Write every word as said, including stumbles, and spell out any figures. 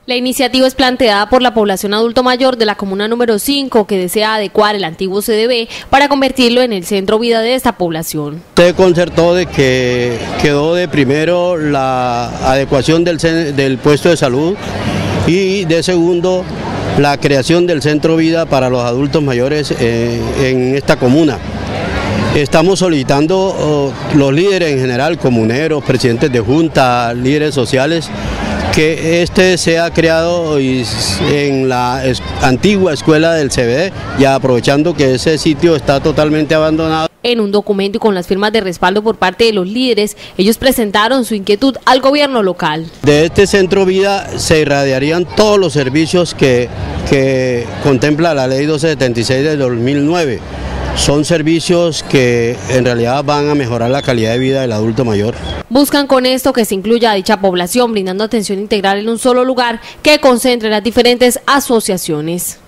La iniciativa es planteada por la población adulto mayor de la comuna número cinco, que desea adecuar el antiguo C D B para convertirlo en el centro vida de esta población. Se concertó de que quedó de primero la adecuación del, del puesto de salud y de segundo la creación del centro vida para los adultos mayores eh, en esta comuna. Estamos solicitando oh, los líderes en general, comuneros, presidentes de junta, líderes sociales, que este sea creado en la antigua escuela del C B D, ya aprovechando que ese sitio está totalmente abandonado. En un documento y con las firmas de respaldo por parte de los líderes, ellos presentaron su inquietud al gobierno local. De este centro vida se irradiarían todos los servicios que, que contempla la ley doscientos setenta y seis de dos mil nueve. Son servicios que en realidad van a mejorar la calidad de vida del adulto mayor. Buscan con esto que se incluya a dicha población, brindando atención integral en un solo lugar que concentre las diferentes asociaciones.